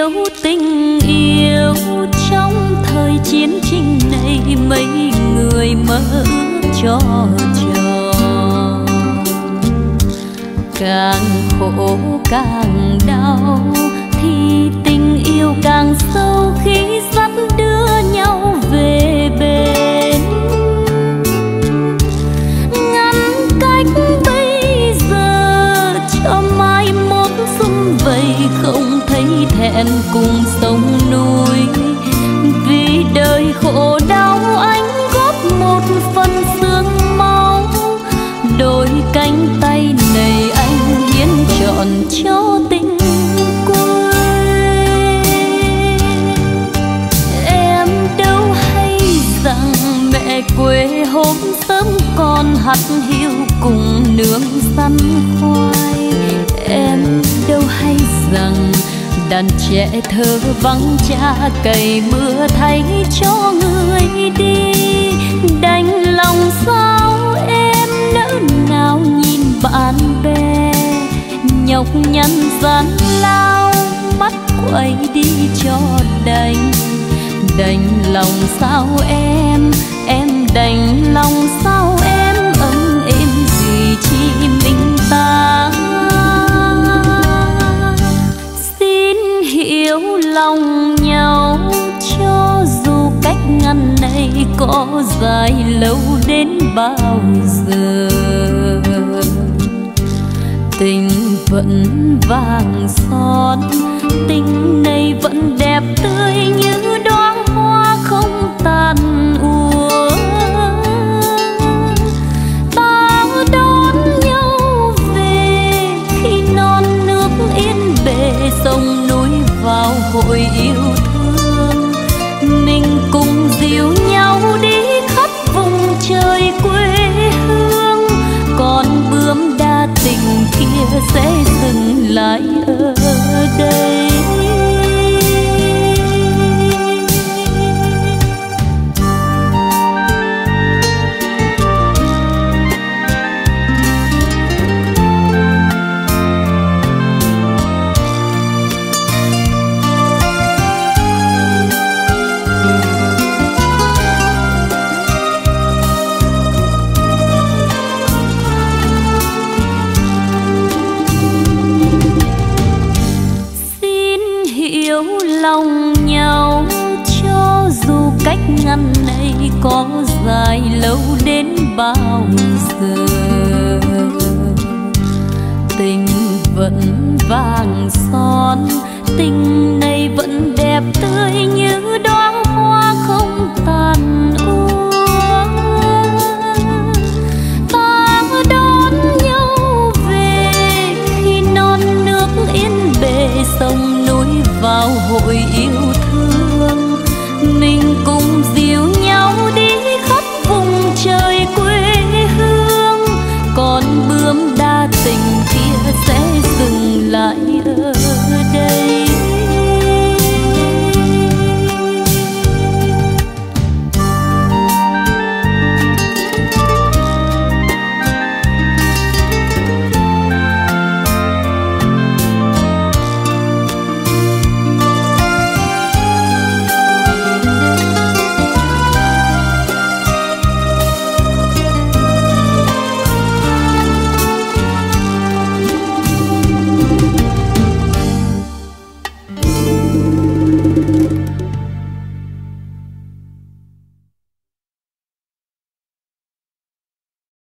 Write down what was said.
thiếu tình yêu trong thời chiến tranh này, mấy người mơ ước cho tròn. Càng khổ càng đau thì tình yêu càng sâu khi dắt đưa nhau về bên. Ngăn cách bây giờ cho mai mốt sum vầy, không thấy thẹn cùng sông núi. Vì đời khổ đau anh góp một phần xương máu, đôi cánh tay này anh hiến trọn cho tình quê. Em đâu hay rằng mẹ quê hôm sớm còn hắt hiu cùng nướng sắn khoai. Em đâu hay rằng đàn trẻ thơ vắng cha cày mưa thay cho người đi. Đành lòng sao em nỡ nào nhìn bạn bè nhọc nhằn gian lao, mắt quay đi cho đành. Đành lòng sao em đành lòng sao em ấm êm gì chỉ mình ta. Xin hiểu lòng nhau cho dù cách ngăn này có dài lâu đến bao giờ. Tình vẫn vàng son, tình này vẫn đẹp tươi như đóa hoa không tàn úa. Ta đón nhau về khi non nước yên bề, sông núi vào hội yêu thương. Mình cùng dìu nhau đi khắp vùng trời quê hương, còn bướm đa tình kia sẽ dừng lại ở đây. Lòng nhau cho dù cách ngăn này có dài lâu đến bao giờ. Tình vẫn vàng son, tình này vẫn đẹp tươi như